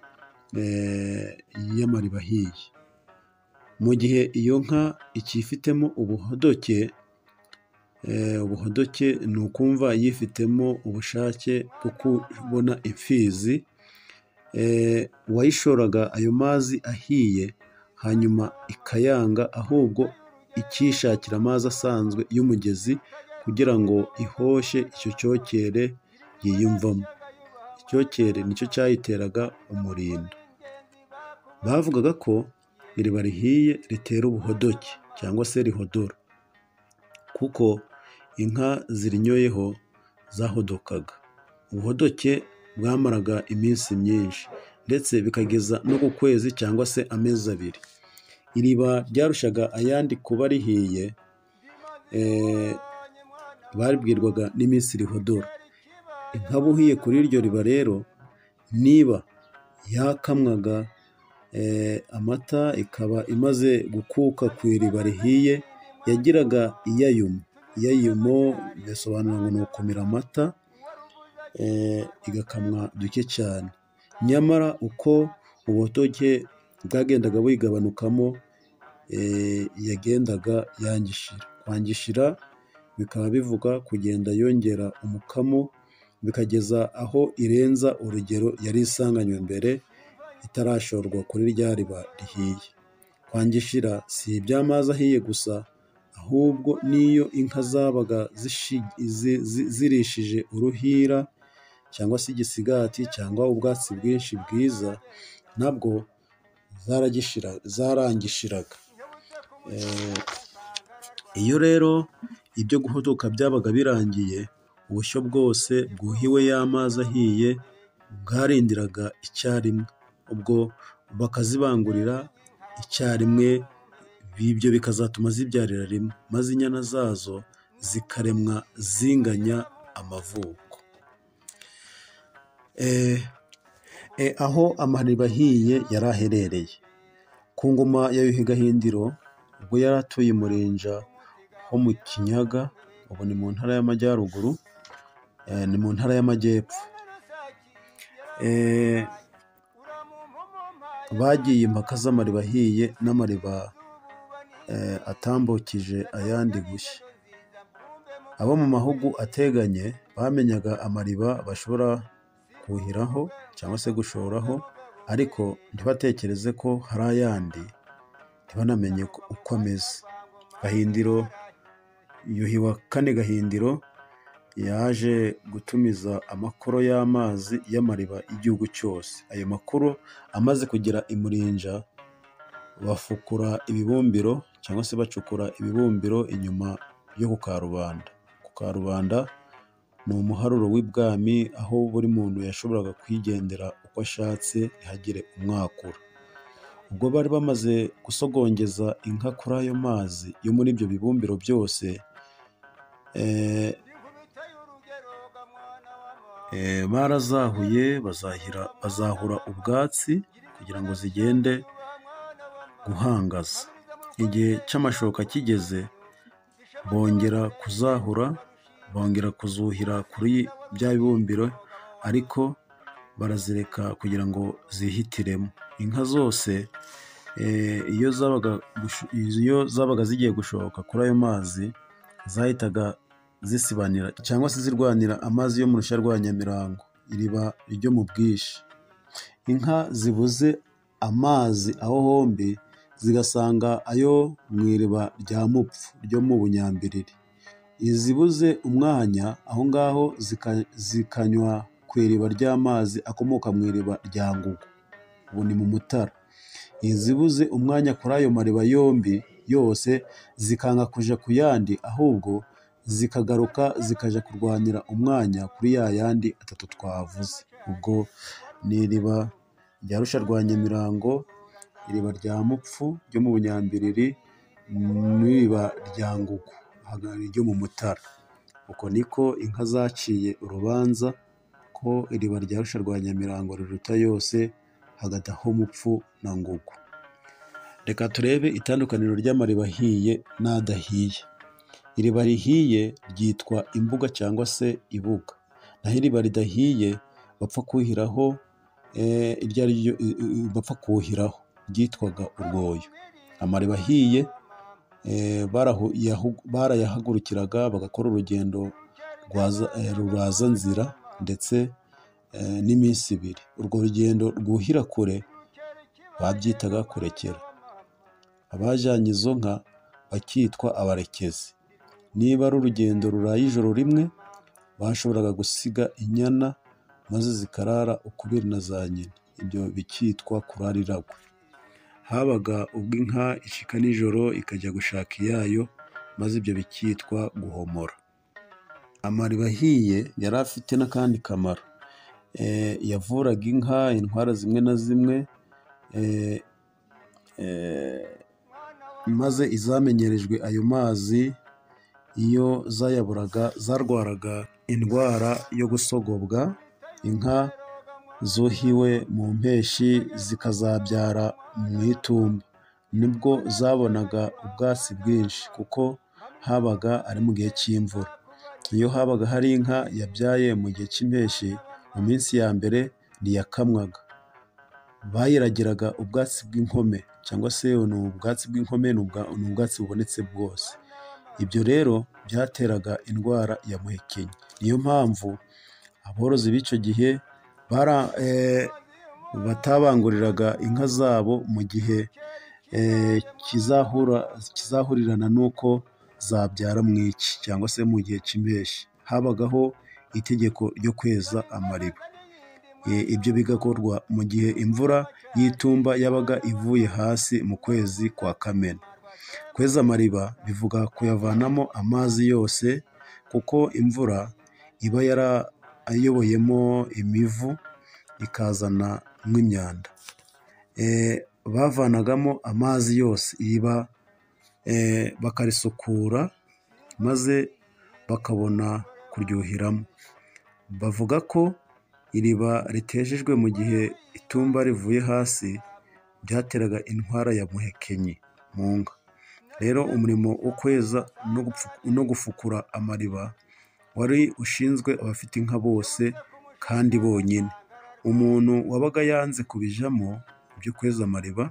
y'amariba ahiye. Mu gihe iyo nka ikifitemo ubuhodoke, ubuhodoke ni ukumva yifitemo ubushake bwo kubona imfizi, uwayishoraga ayo mazi ahiye hanyuma ikayanga, ahubwo ikishakira amazi asanzwe y'umugezi kugira ngo ihoshe icyo cyokere yiyumvamo. Icyokere nicyo cyayiteraga umurindo. Bavugaga ko iriba rihiye ritera ubuhodoke cyangwa se rihodora, kuko inka zirinyoyeho zahodokaga. Ubuhodoke bwamaraga iminsi myinshi ndetse bikageza no ku kwezi cyangwa se amezi abiri. Iriba ryarushaga ayandi kuba rihiye, eh, baribwirwaga n'iminsi rihodora. Inka buhiye kuri iryo riba rero, niba yakamwaga eh, amata ikaba imaze gukuka ku iriba rihiye, yagiraga iyayumo. Iyayumo bisobanura ngo ni ukumira amata, eh, igakamwa duke cyane. Nyamara uko ubuhodoke bwagendaga buyigabanukamo, eh, yagendaga yangishira. Kwangishira bikaba bivuga kugenda yongera umukamo, bikageza aho irenza urugero yari isanganywe mbere itarashorwa kuri rya riba rihiye. Kwangishira si iby'amazi ahiye gusa, ahubwo n'iyo inka zabaga zirishije uruhira cyangwa se igisigati cyangwa ubwatsi bwinshi bwiza, nabwo zarangishiraga. Iyo rero ibyo guhodoka byabaga birangiye, ubushyo bwose bwuhiwe y'amazi ahiye bwarindiraga icyarimwe, ubwo bakazibangurira icyarimwe. Ibyo bikazatuma zibyarira rimwe, maze inyana zazo zikaremwa zinganya amavuko. Eh, eh, aho amariba ahiye yari aherereye ku ngoma ya Yuhi Gahindiro, ubwo yari atuye Murinja ho mu Kinyaga, ubu ni mu ntara y'Amajyaruguru, eh, ni mu ntara y'Amajyepfo. Eh, bagiye impaka z'amariba ahiye n'amariba eh, atambukije ayandi gushya. Abo mu mahugu ateganye bamenyaga amariba bashobora kuhiraho cyangwa se gushoraho, ariko ntibatekereze ko hari ayandi, ntibanamenye uko ameze. Gahindiro, Yuhi wa kane Gahindiro yaje gutumiza amakoro y'amazi y'amariba igihugu cyose. Ayo makoro amaze kugera i Murinja, bafukura ibibumbiro cyangwa se bacukura ibibumbiro inyuma yo ku Karubanda. Ku Karubanda ni umuharuro w'ibwami, aho buri muntu yashoboraga kwigendera uko ashatse ntihagire umwakura. Ubwo bari bamaze gusogongeza inka kuri ayo mazi yo muri ibyo bibumbiro byose, eh, eh, barazahuye bazahira bazahura ubwatsi kugira ngo zigende guhangaza. Igihe cy'amashoka kigeze, bongera kuzahura, bongera kuzuhira kuri bya bibumbiro, ariko barazireka kugira ngo zihitiremo. Inka zose eh, iyo zabaga iyo zabaga zigiye gushoka kuri ayo mazi, zahitaga zisibanira cyangwa se zirwanira amazi yo mu rushya rwa Nyamirango, iriba ryo mu Bwishi. Inka zibuze amazi aho hombi, zigasanga ayo mu iriba rya Mupfu ryo mu Bunyambiriri. Izibuze umwanya aho ngaho zikanywa ku iriba ry'amazi akomoka mu iriba rya Ngugu, ubu ni mu Mutara. Izibuze umwanya kuri ayo mariba yombi yose, zikanga kuja ku yandi, ahubwo zikagaruka zikaja kurwanira umwanya kuri ya yandi atatu twavuze. Ubwo ni iriba rya Rusha rwa Nyamirango, iriba rya Mupfu ryo mu Bunyambiriri, n'iriba rya Ngugu ryo mu Mutara. Uko niko inka zaciye urubanza ko iriba rya Rusha rwa Nyamirango riruta yose hagati aho Mupfu na Ngugu. Reka turebe itandukaniro ry'amariba ahiye n'adahiye. Iriba rihiye ryitwa imbuga cyangwa se ibuga, naho iriba ridahiye bapfa kuhiraho eh, iryo ari ryo bapfa kuhiraho ryitwaga urwoyo. Amariba ahiye eh, barayahagurukiraga bagakora urugendo ruraza nzira ndetse eh, n'iminsi ibiri. Urwo rugendo rwuhira kure babyitaga kurekera. abajyanye izo nka bakitwa abarekezi. Niba ari urugendo ruraye ijoro rimwe, bashoboraga gusiga inyana maze zikarara ukubiri na za nyina, ibyo bikitwa kurara iragwe. Habaga ubwo inka ishika nijoro ikajya gushaka iyayo, maze ibyo bikitwa guhomora. Amariba ahiye yari afite n'akandi kamaro. E, yavuraga inka indwara zimwe na zimwe, e, e, maze izamenyerejwe ayo mazi iyo zayaburaga zarwaraga indwara yo gusogobwa. Inka zuhiwe mu mpeshi zikazabyara mu itumba, nibwo zabonaga ubwatsi bwinshi kuko habaga ari mu gihe cy'imvura. Iyo habaga hari inka yabyaye mu gihe cy'impeshi, mu minsi ya mbere ntiyakamwaga, bayiragiraga ubwatsi bw'inkome, cyangwa se ni ubwatsi bw'inkome ni ubwatsi bubonetse bwose. Ibyo rero byateraga indwara ya muhekenye. Niyo mpamvu aborozi b'icyo gihe bara e, batabanguriraga inka zabo mu gihe e, kizahura kizahurirana n'uko zabyara mu iki, cyangwa se mu gihe cy'impeshi. Habagaho itegeko ryo kweza amariba. E, ibyo bigakorwa mu gihe imvura y'itumba yabaga ivuye hasi mu kwezi kwa Kamena. Kweza amariba bivuga kuyavanamo amazi yose, kuko imvura iba yarayoboyemo imivu ikazana nk'imyanda. E, bavanagamo amazi yose iba e, bakarisukura maze bakabona kuryuhiramo. Bavuga ko iriba ritejejwe mu gihe itumba rivuye hasi byateraga indwara ya muhekenye mu nka. Rero umurimo wo kweza no gufukura amariba wari ushinzwe abafite inka bose kandi bonyine. Umuntu wabaga yanze kubijamo ibyo kweza amariba,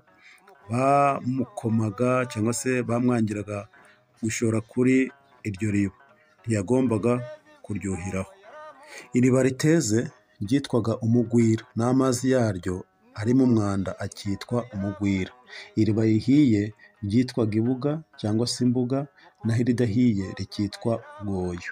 bamukomaga cyangwa se bamwangiraga gushora kuri iryo riba, ntiyagombaga kuryuhiraho. Iriba riteze ryitwaga umugwira, n'amazi yaryo arimo umwanda akitwa umugwira. Iriba rihiye ryitwaga ibuga cyangwa se imbuga, naho iridahiye rikitwa goyo.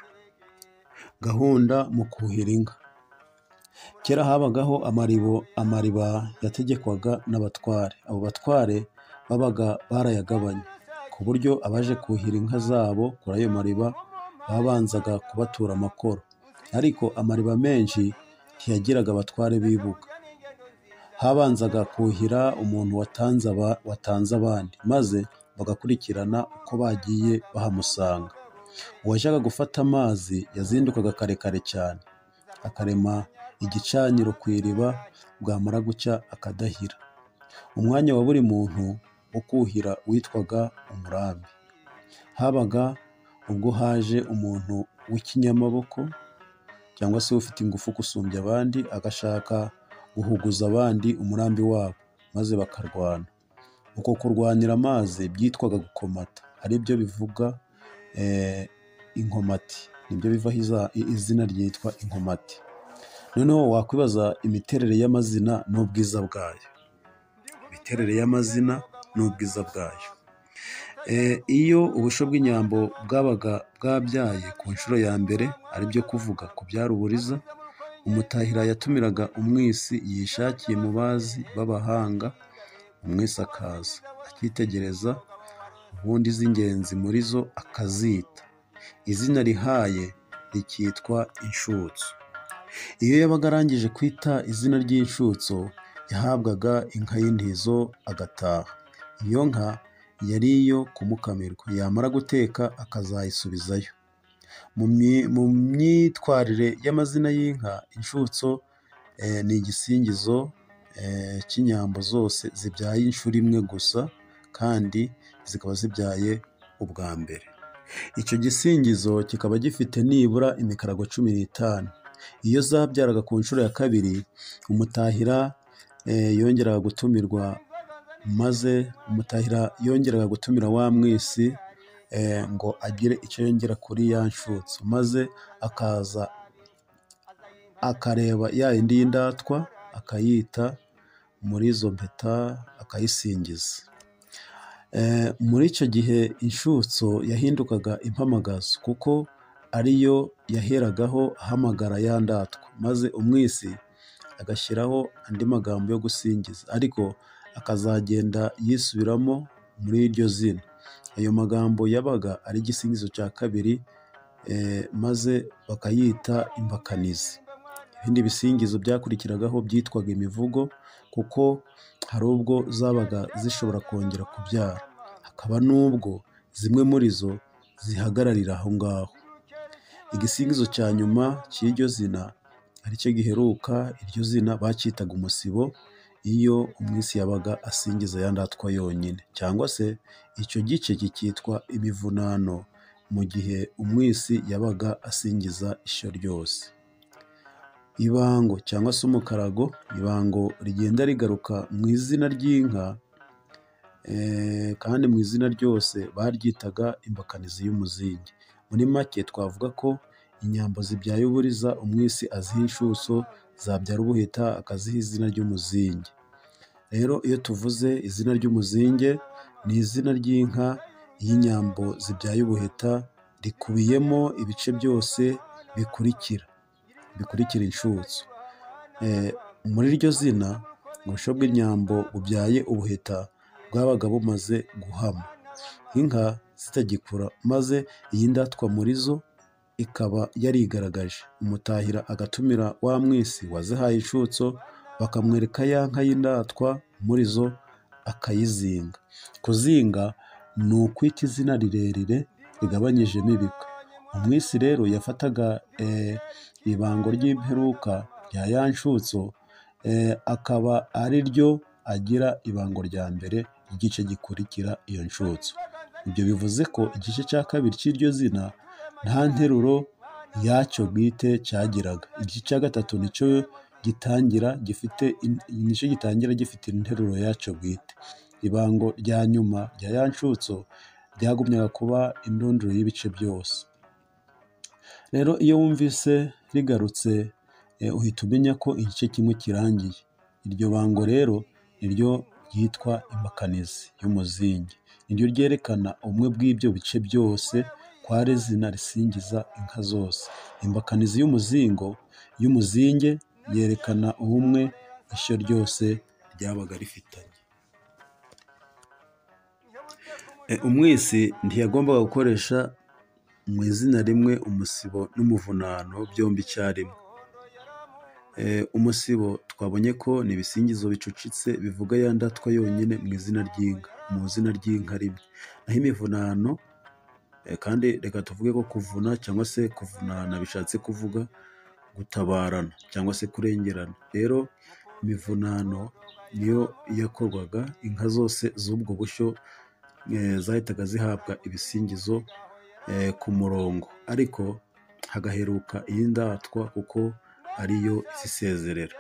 Gahunda mu kuhira inka. Kera habagaho amaribo amariba yategekwaga n'abatware. Abo batware babaga barayagabanya ku buryo abaje kuhira inka zabo kuri ayo mariba babanzaga kubatura amakoro. Ariko amariba menshi ntiyagiraga abatware b'ibuga. Habanzaga kuhira umuntu watanze aba, watanze abandi, maze bagakurikirana uko bagiye bahamusanga. Uwajyaga gufata amazi yazindukaga kare kare cyane, akarema igicaniro ku iriba, bwamara gucya akadahira. Umwanya wa buri muntu wo kuhira witwaga umurambi. Habaga ubwo haje umuntu w'ikinyamaboko cyangwa se ufite ingufu gusumbya abandi, agashaka guhuguza abandi umurambi wabo, maze bakarwana. Uko kurwanira amazi byitwaga gukomata, ari byo bivuga e, inkomati. Nibyo bivaho izina ryitwa inkomati. Noneho wakwibaza imiterere y'amazina n'ubwiza bwayo. Imiterere y'amazina n'ubwiza bwayo. E, iyo ubusho bw'inyambo bwabaga bwabyaye ku nshuro ya mbere, ari byo kuvuga kubyara uburiza, umutahira yatumiraga umwisi yishakiye mu bazi b'abahanga. Umwisi akaza akitegereza, ubundi z'ingenzi muri zo akazita. Izina rihaye rikitwa inshutso. Iyo yabaga arangije kwita izina ry'inshutso, yahabwaga inka y'intizo agataha. Iyo nka yari iyo kumukamirwa, yamara guteka akazayisubizayo. Mu myitwarire y'amazina y'inka, inshutso e, ni igisingizo e, cy'inyambo zose zibyaye inshuro imwe gusa, kandi zikaba zibyaye ubwa mbere. Icyo gisingizo kikaba gifite nibura imikarago cumi n'itanu. Iyo zabyaraga ku nshuro ya kabiri, umutahira e, yongeraga gutumirwa, maze umutahira yongeraga gutumira wa mwisi e, ngo agire icyo yongera kuri ya nshutso, maze akaza akareba ya yindi y'indatwa akayita muri izo mpeta akayisingiza. Eh, muri icyo gihe inshutso yahindukaga impamagazo kuko ariyo yaheragaho ahamagara ya ndatwa, maze umwisi agashyiraho andi magambo yo gusingiza, ariko akazagenda yisubiramo muri iryo zina. Ayo magambo yabaga ari igisingizo cya kabiri, eh, maze bakayita imbakanizi. Ibindi bisingizo byakurikiragaho byitwaga imivugo, kuko hari ubwo zabaga zishobora kongera kubyara, hakaba n'ubwo zimwe muri zo zihagararira aho ngaho. Igisingizo cya nyuma cy'iryo zina aricyo giheruka iryo zina bacyitaga umusibo, iyo umwisi yabaga asingiza ya ndatwa yonyine, cyangwa se icyo gice kikitwa imivunano mu gihe umwisi yabaga asingiza ishyo ryose. Ibango cyangwa se umukarago, ibango rigenda rigaruka mu izina ry'inka, eh, kandi mu izina ryose baryitaga imbakanizi y'umuzingi. Muri make twavuga ko inyambo zibyaye uburiza umwisi aziha inshutso, zabyara ubuheta akaziha izina ry'umuzingi. Rero iyo tuvuze izina ry'umuzinge, ni izina ry'inka y'inyambo zibyaye ubuheta, rikubiyemo ibice byose bikurikira bikurikira inshutso. Eh, muri iryo zina ubusho bw'inyambo bubyaye ubuheta bwabaga bumaze guhama, inka zitagikura, maze iyi ndatwa muri zo ikaba yarigaragaje. Umutahira agatumira wa mwisi wazihaye inshutso, bakamwereka ya nka y'indatwa muri zo, akayizinga. Kuzinga ni ukwita izina rirerire rigabanyijemo ibika. Umwisi rero yafataga eh, ibango ry'imperuka rya ya nshutso, eh, akaba ari ryo agira ibango rya mbere ry'igice gikurikira iyo nshutso. Ibyo bivuze ko igice cya kabiri cy'iryo zina nta nteruro yacyo bwite cyagiraga. Igice cya gatatu nicyo gitangira gifite nicyo gitangira gifite interuro yacyo bwite. Ibango rya nyuma rya ya nshutso ryagumyaga kuba indunduro y'ibice byose. Rero iyo wumvise rigarutse, eh, uhita umenya ko igice kimwe kirangiye. Iryo bango rero niryo ryitwa imbakanizi y'umuzingi, niryo ryerekana ubumwe bw'ibyo bice byose kwari izina risingiza inka zose. Imbakanizi y'umuzingo y'umuzinge yerekana ubumwe ishyo ryose ryabaga rifitanye. Eh, umwisi ntiyagombaga gukoresha mu izina rimwe umusibo n'umuvunano byombi icyarimwe. Eh, umusibo twabonye ko ni ibisingizo bicucitse bivuga ya ndatwa yonyine mu izina ry'inka, mu izina ry'inka rimwe. Naho imivunano, eh, kandi reka tuvuge ko kuvuna cyangwa se kuvunana bishatse kuvuga gutabarana cyangwa se kurengerana. Rero imivunano niyo yakorwaga, inka zose z'ubwo bushyo eh, zahitaga zihabwa ibisingizo eh, ku murongo, ariko hagaheruka iyi ndatwa kuko ariyo izisezerera.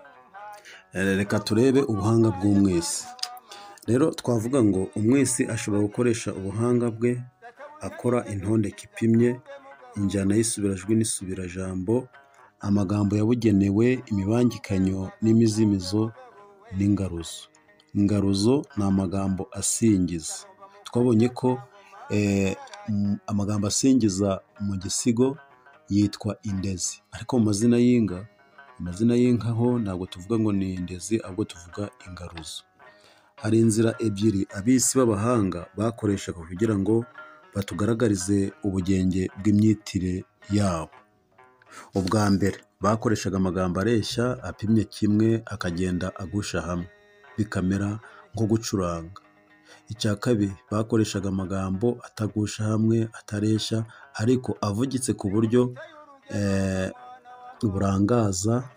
Eh, reka turebe ubuhanga bw'umwisi. Rero twavuga ngo umwisi ashobora gukoresha ubuhanga bwe akora intondeko ipimye, injyana y'isubirajwi n'isubirajambo, amagambo yabugenewe, imibangikanyo n'imizimizo n'ingaruzo. Ingaruzo ni amagambo asingiza. Twabonye ko eh, amagambo asingiza mu gisigo yitwa indezi, ariko mu mazina y'inka, amazina y'inka ho ntabwo tuvuga ngo ni indezi, ahubwo tuvuga ingaruzo. Hari inzira ebyiri abisi b'abahanga bakoreshaga kugira ngo batugaragarize ubugenge bw'imyitire yabo. Ubwa mbere bakoreshaga amagambo areshya, apimye kimwe, akagenda agusha hamwe, bikamera nko gucuranga. Icya kabiri bakoreshaga amagambo atagusha hamwe, atareshya, ariko avugitse ku buryo eh, burangaza,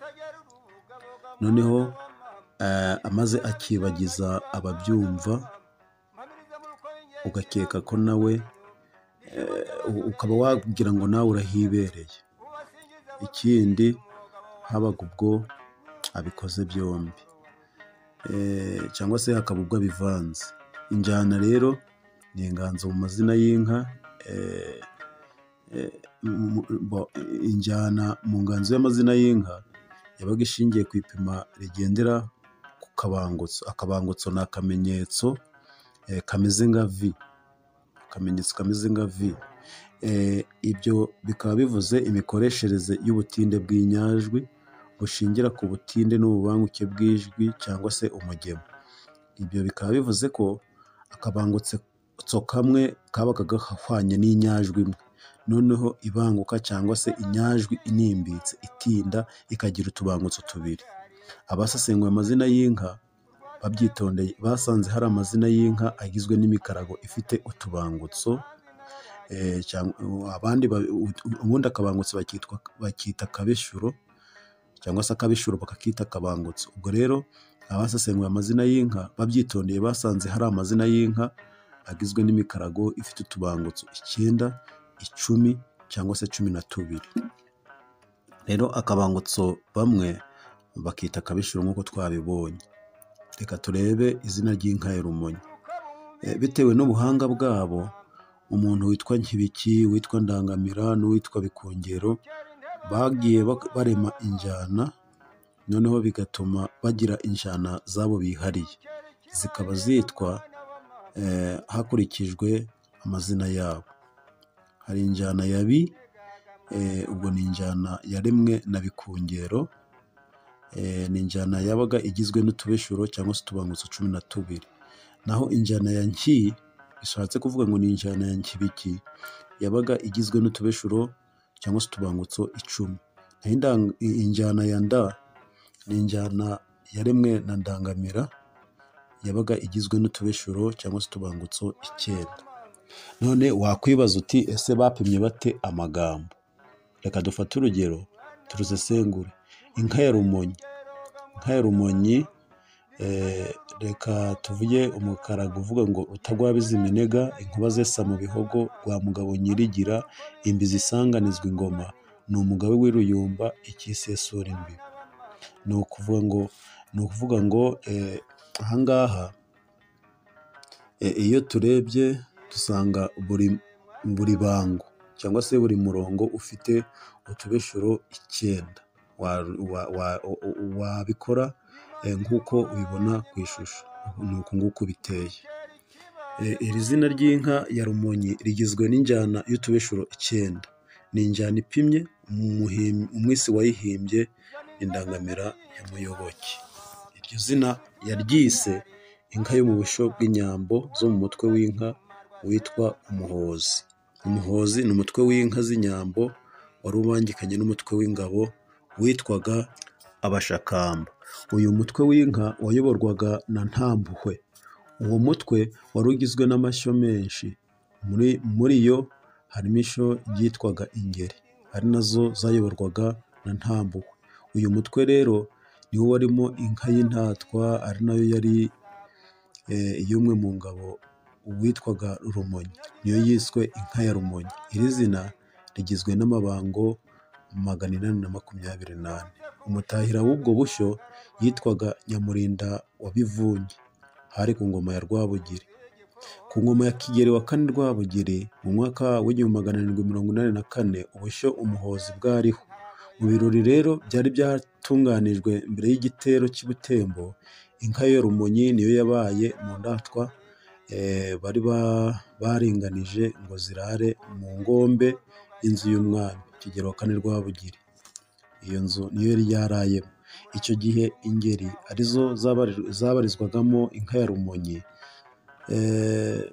noneho eh, amaze akibagiza ababyumva, ugakeka ko nawe eh, ukaba wagira ngo nawe urahibereye. Ikindi habaga ubwo abikoze byombi, eh, cyangwa se hakaba ubwo abivanze. Injyana rero ni inganzo mu mazina y'inka. eh, eh, injyana mu nganzo y'amazina y'inka yabaga ishingiye ku ipima rigendera ku kabangutso. Akabangutso ni akamenyetso eh, kameze nka V, akamenyetso kameze nka V. Eh, ibyo bikaba bivuze imikoreshereze y'ubutinde bw'inyajwi bushingira ku butinde n'ububanguke bw'ijwi cyangwa se umugemo. Ibyo bikaba bivuze ko akabangutso kamwe kabaga gahwanye n'inyajwi imwe, noneho ibanguka cyangwa se inyajwi inimbitse itinda ikagira utubangutso tubiri. Abasesenguye amazina y'inka babyitondeye basanze hari amazina y'inka agizwe n'imikarago ifite utubangutso, eh, cyangwa abandi ubundi akabangutso bakitwa bakita kabeshuro cyangwa se akabeshuro bakakita akabangutso. Ubwo rero abasesenguye amazina y'inka babyitondeye basanze hari amazina y'inka agizwe n'imikarago ifite utubangutso icyenda, icumi cyangwa se cumi na tubiri. Rero akabangutso bamwe bakita akabeshuro nk'uko twabibonye. Reka turebe izina ry'inka ya Rumonyi. E, bitewe n'ubuhanga bwabo, umuntu witwa Nkibiki, witwa Ndangamira n'uwitwa Bikongero bagiye barema injyana, noneho bigatuma bagira injyana zabo bihariye, zikaba zitwa eh, hakurikijwe amazina yabo. Hari injyana ya Bi, eh, ubwo ni injyana yaremwe na Bikongero, eh, ni injyana yabaga igizwe n'utubeshuro cyangwa se utubangutso cumi na tubiri. Naho injyana ya Nki bishatse kuvuga ngo ni injyana ya Nkibiki yabaga igizwe n'utubeshuro cyangwa se utubangutso icumi. Naho injyana ya Nda ni injyana yaremwe na Ndangamira yabaga igizwe n'utubeshuro cyangwa se utubangutso icyenda. None wakwibaza uti ese bapimye bate amagambo? Reka dufate urugero turusesengure. Inka ya Rumonyi, inka ya Rumonyi eh, reka tuvuge umukarago uvuga ngo utagwabiza iminega, inkuba zesa mu bihogo, rwa mugabo nyirigira, imbizi isanganizwa ingoma, ni umugabe w'iruyumba ikisesura imbi. Ni ukuvuga ngo ni ukuvuga ngo eh, ahangaha eh, iyo turebye dusanga buri buri bango cyangwa se buri murongo ufite utubeshuro icyenda. Wabikora wa, wa eh, nk'uko ubibona ku ishusho, ni uku nguku biteye. Eh, iri zina ry'inka ya Rumonyi rigizwe n'injyana y'utubeshuro icyenda. Ni injyana ipimye, umwisi wayihimbye Indangamira ya Muyoboke. Iryo zina yaryise inka yo mu busho bw'inyambo zo mu mutwe w'inka witwa Umuhozi. Umuhozi ni umutwe w'inka z'inyambo wari ubangikanye n'umutwe w'ingabo witwaga Abashakamba. Uyu mutwe w'inka wayoborwaga na Ntampuhwe. Uwo mutwe wari ugizwe n'amashyo menshi, muri muri yo harimo ishyo ryitwaga Ingeri, ari nazo zayoborwaga na Ntampuhwe. Uyu mutwe rero niwo warimo inka y'intatwa, ari nayo yari eh, iy'umwe mu ngabo witwaga Rumonyi, niyo yiswe inka ya Rumonyi. Iri zina rigizwe n'amabango magana inani na makumyabiri n'ane. Umutahira w'ubwo bushyo yitwaga Nyamurinda wa Bivunyi, hari ku ngoma ya Rwabugiri. Ku ngoma ya Kigeli wa kane Rwabugiri mu mwaka w'igihumbi magana arindwi mirongo inani na kane ubushyo Umuhozi bwariho. Mu birori rero byari byatunganijwe mbere y'igitero cy'Ubutembo, inka ya Rumonyi niyo yabaye mu ndatwa eh, bari baringanije ngo zirare mu ngombe y'inzu y'umwami Kigeli wa kane Rwabugiri. Iyo nzu niyo yari yarayemo. Icyo gihe Ingeri arizo zabarizwagamo inka ya Rumonyi eh,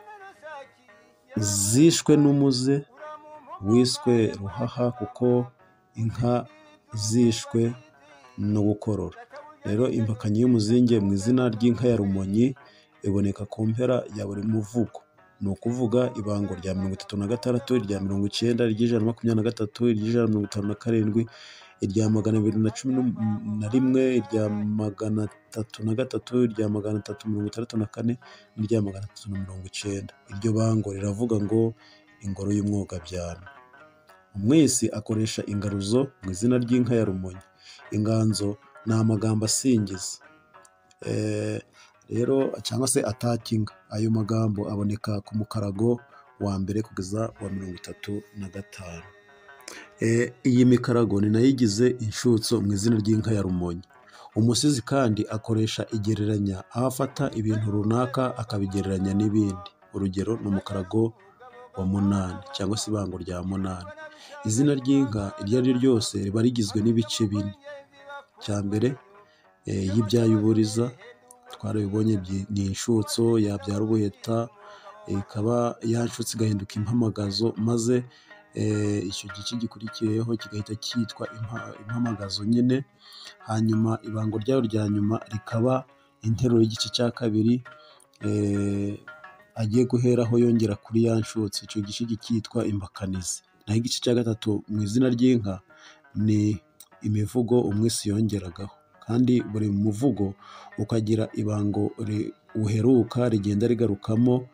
zishwe n'umuze wiswe Ruhaha, kuko inka zishwe no gukorora. Rero impakanyi y'umuzinge mu izina ry'inka ya Rumonyi iboneka ku mpera ya buri muvugo. Ni ukuvuga ibango rya mirongo itatu na gatandatu, irya mirongo icyenda, iry'ijana na makumyabiri na gatatu, iry'ijana na mirongo itanu na karindwi, irya magana abiri na cumi na rimwe, irya magana atatu na gatatu, irya magana atatu mirongo itandatu na kane, n'irya magana atatu na mirongo icyenda. Iryo bango riravuga ngo ingoro y'Umwogabyano. Umwisi akoresha ingaruzo mu izina ry'inka ya Rumonyi. Inganzo ni amagambo asingiza eh, rero cyangwa se atakinga. Ayo magambo aboneka ku mukarago wa mbere kugeza wa mirongo itatu na gatanu. Eh, iyi mikarago ni nayo igize inshutso mu izina ry'inka ya Rumonyi. Umusizi kandi akoresha igereranya aho afata ibintu runaka akabigereranya n'ibindi. Urugero ni umukarago wa munani cyangwa se ibango rya munani. Izina ry'inka iryo ari ryo ryose riba rigizwe n'ibice bine. Icya mbere y'ibyaye uburiza twarabibonye ni inshutso, yabyara ubuheta ikaba yanshutse igahinduka impamagazo, maze icyo gice gikurikiyeho kigahita cyitwa impamagazo nyine. Hanyuma ibango ryayo rya nyuma rikaba interuro y'igice cya kabiri agiye guheraho yongera kuri ya nshutse, icyo gice kikitwa imbakanizi. Naho igice cya gatatu mu izina ry'inka ni imivugo umwisi yongeragaho, kandi buri muvugo ukagira ibango uheruka rigenda rigarukamo,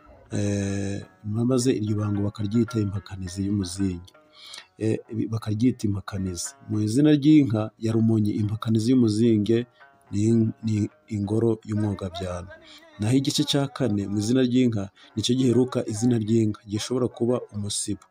maze iryo bango bakaryita impakanizi y'umuzingi, bakaryita impakanizi. Mu izina ry'inka ya Rumonyi impakanizi y'umuzinge ni ingoro y'umwogabyano. Naho igice cya kane mu izina ry'inka nicyo giheruka izina ry'inka, gishobora kuba umusibo.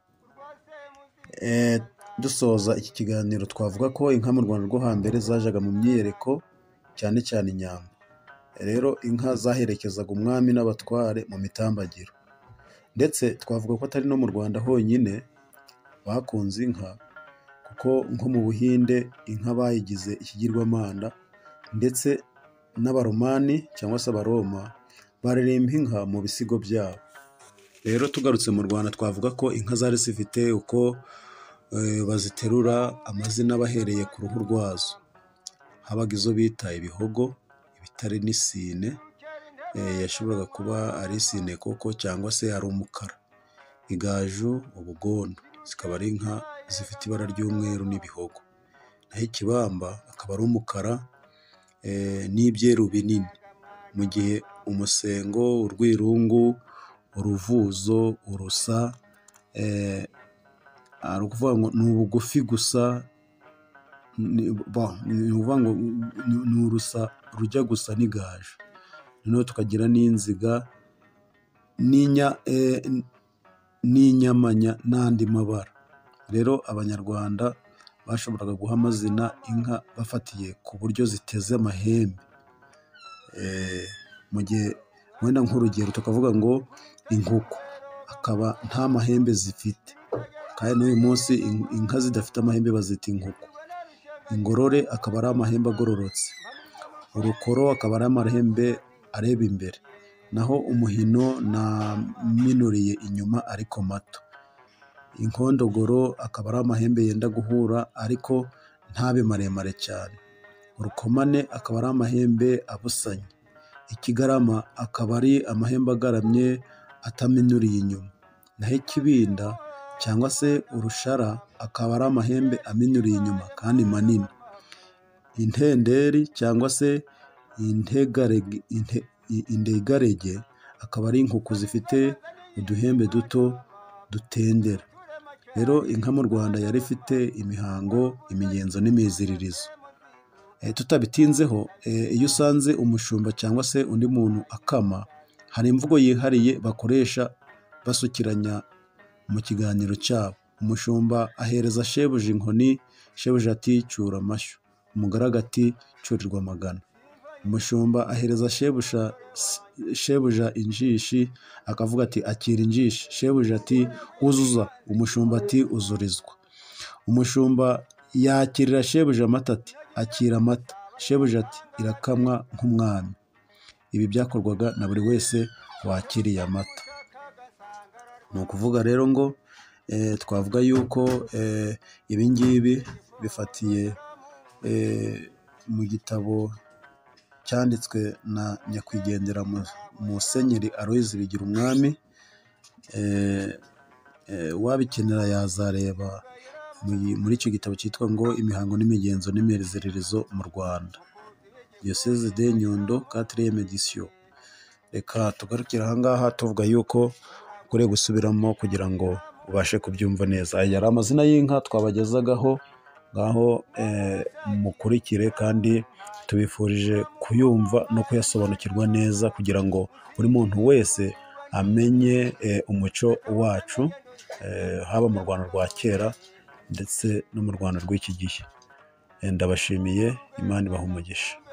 Dusoza iki kiganiro twavuga ko inka mu Rwanda rwo hambere zajaga mu myiyereko, cyane cyane inyambo. Rero inka zaherekezaga umwami n'abatware mu mitambagiro, ndetse twavuga ko atari no mu Rwanda honyine bakunze inka, kuko nko mu Buhinde inka bayigize ikigirwamana, ndetse n'Abaromani cyangwa se Abaroma baririmba inka mu bisigo byabo. Rero tugarutse mu Rwanda twavuga ko inka zari zifite uko baziterura amazina bahereye ku ruhu rwazo. Habaga izo bita ibihogo, ibitare n'isine, yashoboraga kuba ari isine koko cyangwa se ari umukara. Igaju, ubugondo zikaba ari inka zifite ibara ry'umweru n'ibihogo. Naho ikibamba akaba ari umukara n'ibyeru binini, mu gihe umusengo, urwirungu, uruvuzo, urusa ari ukuvuga ngo ni ubugufi gusa, ni ukuvuga ngo ni urusa rujya gusa n'igaju. Noneho tukagira n'inziga n'inyamanya n'andi mabara. Rero Abanyarwanda bashoboraga guha amazina inka bafatiye ku buryo ziteze amahembe. Mu gihe wenda nk'urugero tukavuga ngo inkuku akaba nta mahembe zifite, kandi n'uyu munsi inka zidafite amahembe bazita inkuku. Ingorore akaba ari amahembe agororotse. Urukoro akaba ari amahembe areba imbere. Naho umuhino naminuriye inyuma ariko mato. Inkondogoro akaba ari amahembe yenda guhura ariko ntabe maremare cyane. Urukomane akaba ari amahembe abusanye. Ikigarama akaba ari amahembe agaramye ataminuriye inyuma. Naho ikibinda cyangwa se urushara akaba ari amahembe aminuriye inyuma kandi manini. Intenderi cyangwa se indegarege akaba ari inkuku zifite uduhembe duto dutendera. Rero inka mu Rwanda yari ifite imihango, imigenzo n'imiziririzo. Tutabitinzeho, iyo usanze umushumba cyangwa se undi muntu akama, hari imvugo yihariye bakoresha basukiranya mu kiganiro cyabo. Umushumba ahereza shebuja inkoni, shebuja ati cyura amashyo, umugaragu ati cyurirwa amagana. Umushumba ahereza shebuja shebuja injishi, akavuga ati akira injishi, shebuja ati uzuza, umushumba ati uzurizwa. Umushumba yakirira shebuja amata ati akira amata, shebuja ati irakamwa nk'umwami. Ibi byakorwaga na buri wese wakiriye amata. Ni ukuvuga rero ngo twavuga yuko ibi ngibi bifatiye mu gitabo cyanditswe na nyakwigendera Musenyeri Aloys Bigirumwami. Wabikenera yazareba muri icyo gitabo cyitwa ngo imihango n'imigenzo n'imiziririzo mu Rwanda, Diocèse de Nyundo quatrième édition. Reka tugarukire aha ngaha tuvuga yuko ukwiye gusubiramo kugira ngo ubashe kubyumva neza. Aya yari amazina y'inka twabagezagaho, ngaho mukurikire kandi tubifurije kuyumva no kuyasobanukirwa neza, kugira ngo buri muntu wese amenye umuco wacu, haba mu Rwanda rwa kera ndetse no mu Rwanda rw'iki gihe. ndabashimiye, Imana ibahe umugisha.